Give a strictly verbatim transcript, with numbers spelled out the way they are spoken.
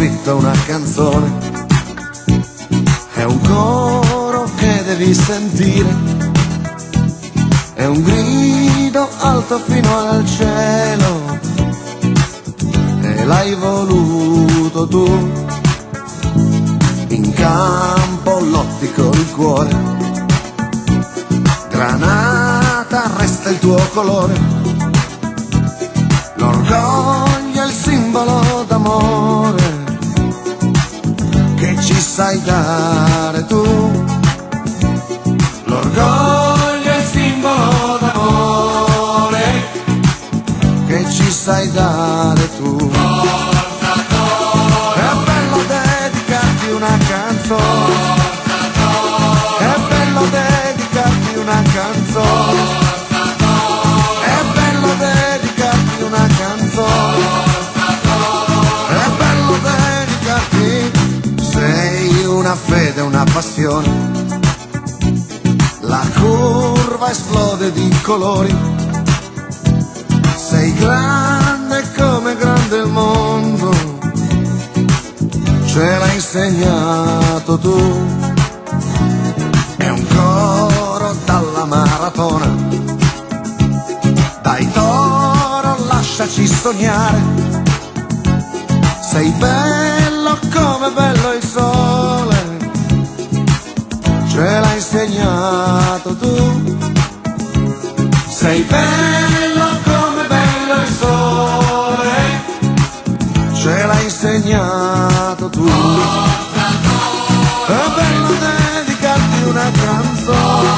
scritto una canzone, è un coro che devi sentire, è un grido alto fino al cielo, e l'hai voluto tu. In campo lotti col cuore, granata resta il tuo colore, l'orgoglio è il simbolo d'amore che ci sai dare tu. L'orgoglio è il simbolo d'amore che ci sai dare tu. È bello dedicarti una canzone, è bello dedicarti una canzone, è bello dedicarti una canzone, è bello dedicarti. Sei una fede, una passione, la curva esplode di colori, sei grande come grande il mondo, ce l'hai insegnato tu. È un coro dalla maratona, dai Toro lasciaci sognare, sei bello come bello il sole, ce l'hai insegnato tu. Sei bello come bello il sole, ce l'hai insegnato tu. È bello dedicarti una canzone,